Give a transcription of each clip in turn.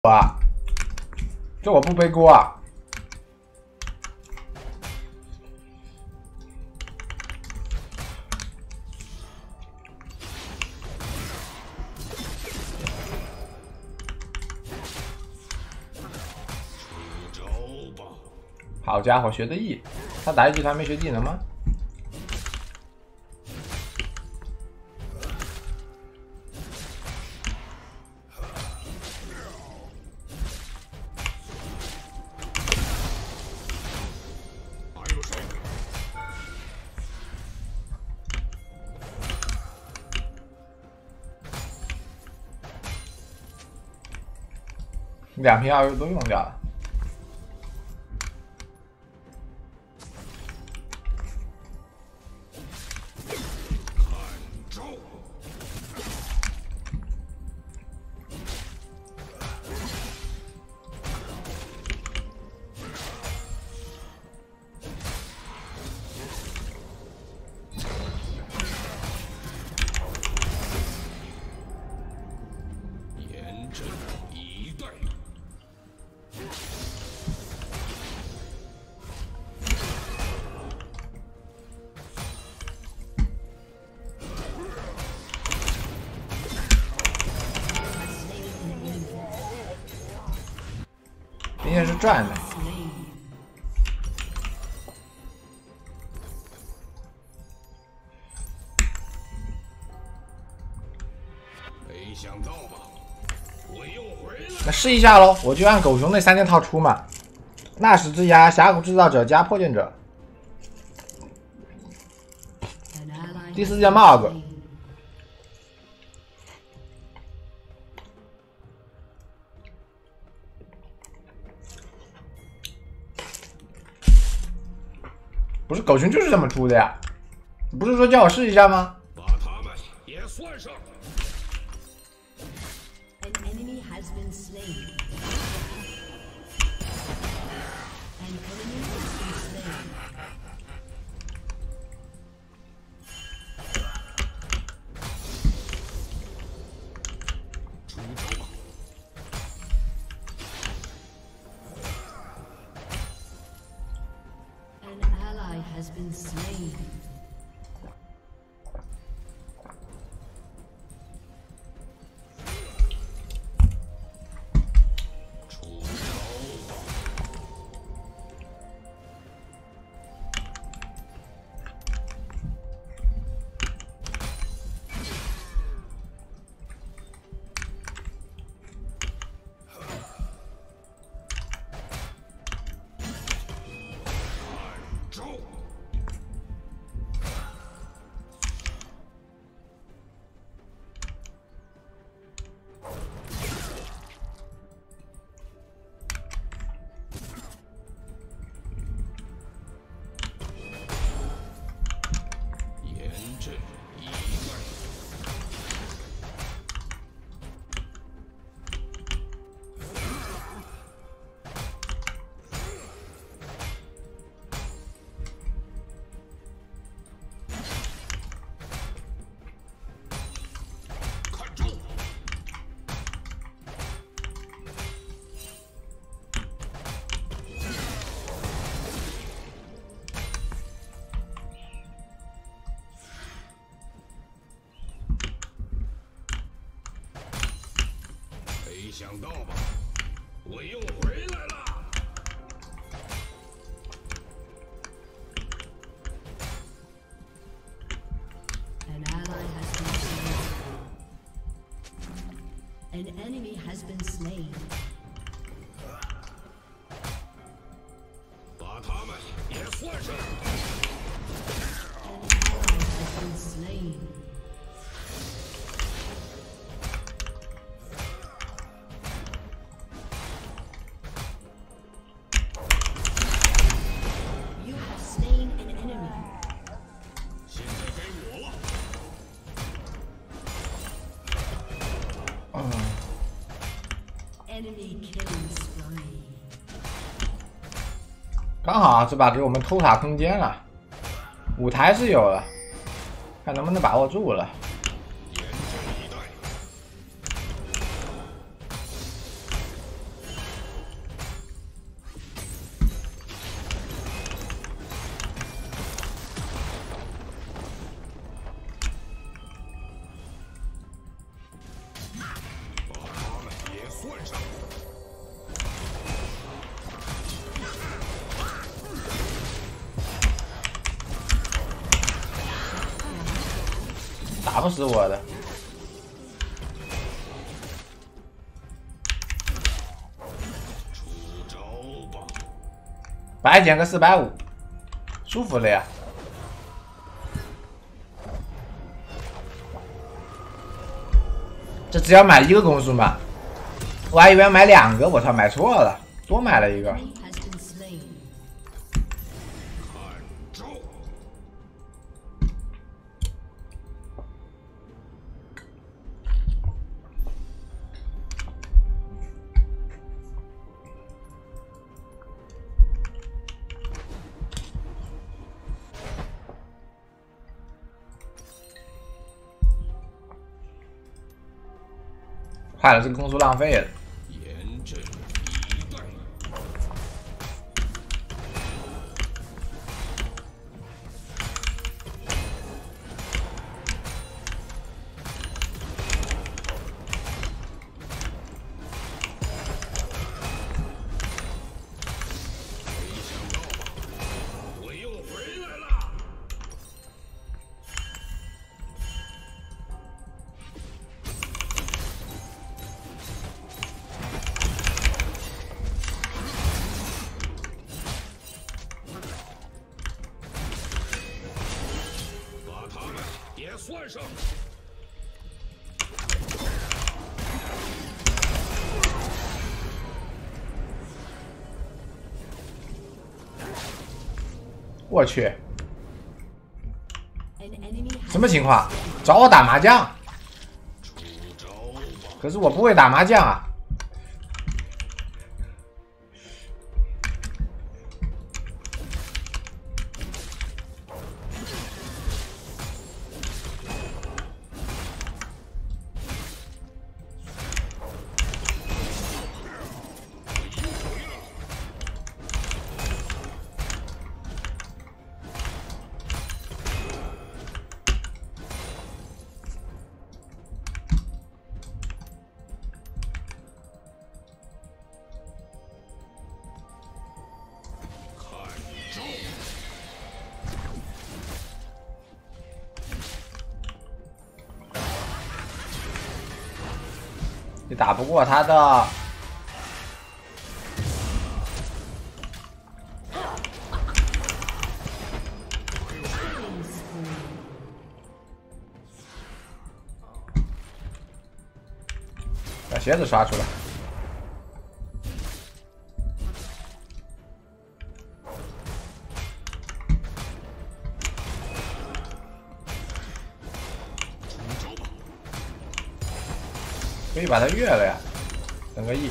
啊，这我不背锅啊。好家伙，学的 E， 他打一局他没学技能吗？ 2瓶药都用掉了。明显是赚的。 没想到吧，我又回来。 那试一下喽，我就按狗熊那3件套出嘛。纳什之牙、峡谷制造者加破剑者。第4件帽子。 不是狗熊就是这么出的呀，你不是说叫我试一下吗？ 把他们也算上。出招吧！ has been slain. 没想到吧，我又回来了。 An ally has been slain. An enemy has been slain. 把他们也算上。 An ally has been slain. Enemy killing spree. 刚好这把给我们偷塔空间了，舞台是有了，看能不能把握住了。 严阵以待。 打不死我的。 出招吧！ 白捡个450，舒服了呀。这只要买1个攻速嘛？我还以为要买2个，我操，买错了，多买了一个。 Enemy has been slain. 看招！ 坏了，这个攻速浪费了。 严阵以待。没想到吧，我又回来了。把他们也算上。 我去， An enemy has 什么情况？找我打麻将？ 出招吧！ 可是我不会打麻将啊。 看招！ 你打不过他的。把鞋子刷出来。 出招吧！ 可以把它越了呀，整个 E。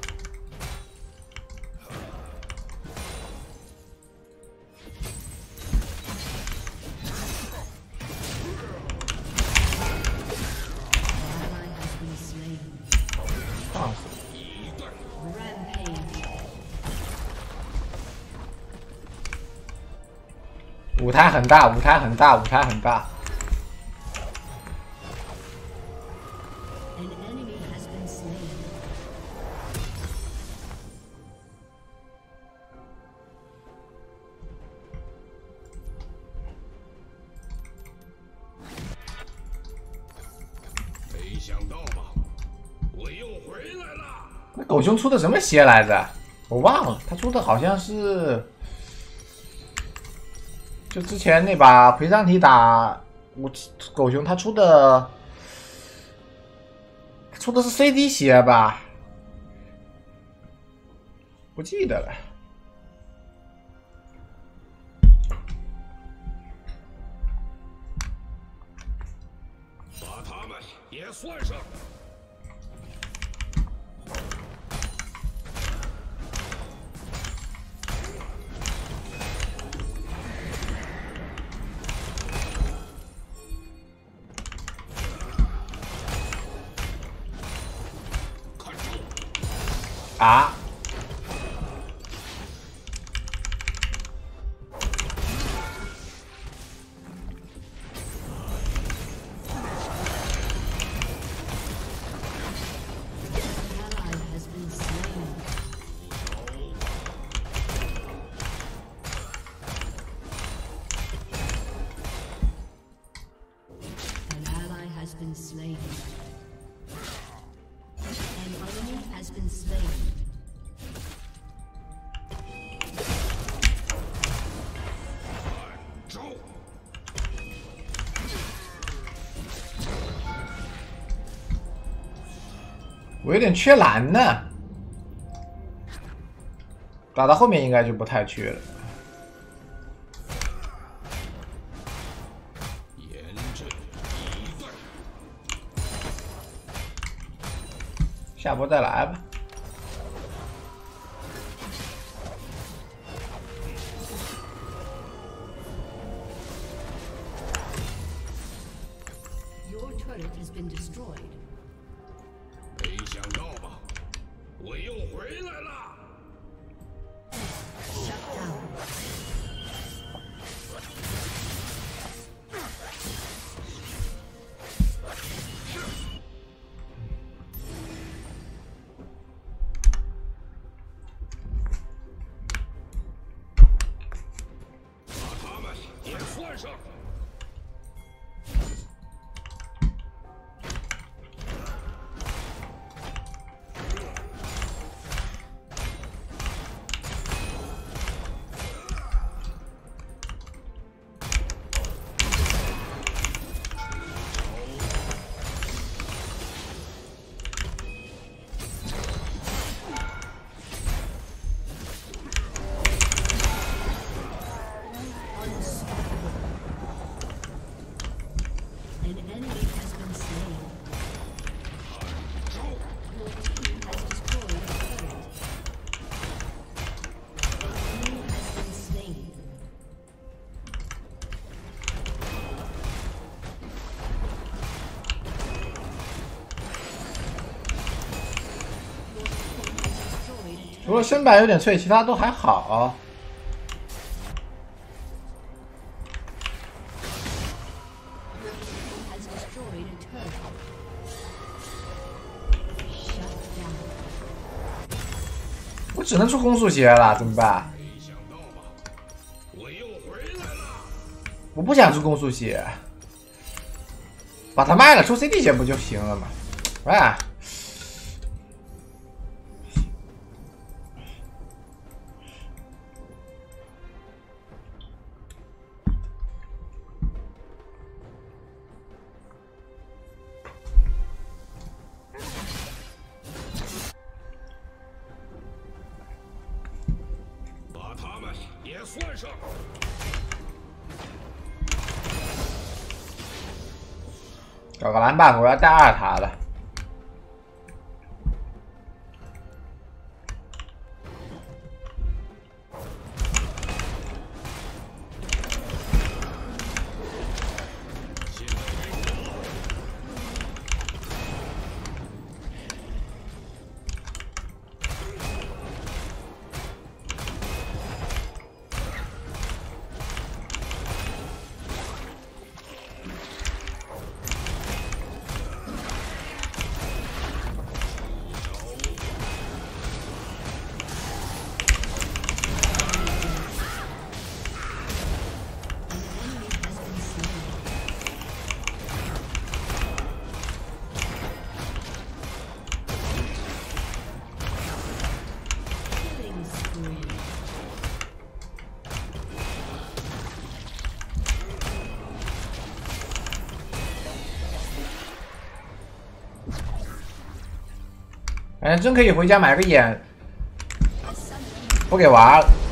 ally has been slain. 放死！ Rampage. 舞台很大，舞台很大，舞台很大。 An enemy has been slain. 没想到吧，我又回来了。 那狗熊出的什么鞋来着？我忘了，他出的好像是，就之前那把裴尚提打狗熊，他出的是 CD 鞋吧？不记得了。 把他们也算上。看招！ 啊！ 我有点缺蓝呢，打到后面应该就不太缺了。 严阵以待。 下波再来吧。 Your turret has been destroyed. 没想到吧，我又回来了。 Shut down. 把他们也算上。 An enemy has been slain. Your team has destroyed a turret. An enemy has been slain. 除了身板有点脆，其他都还好。 Has destroyed a turret. Shut down. 我只能出攻速鞋了，怎么办？ 没想到吧，我又回来了。 我不想出攻速鞋，把它卖了，出 CD 鞋不就行了吗？哎， 把他们也算上。 搞个蓝板，我要带二塔了。 Killing spree. 反正真可以回家买个眼，不给娃了。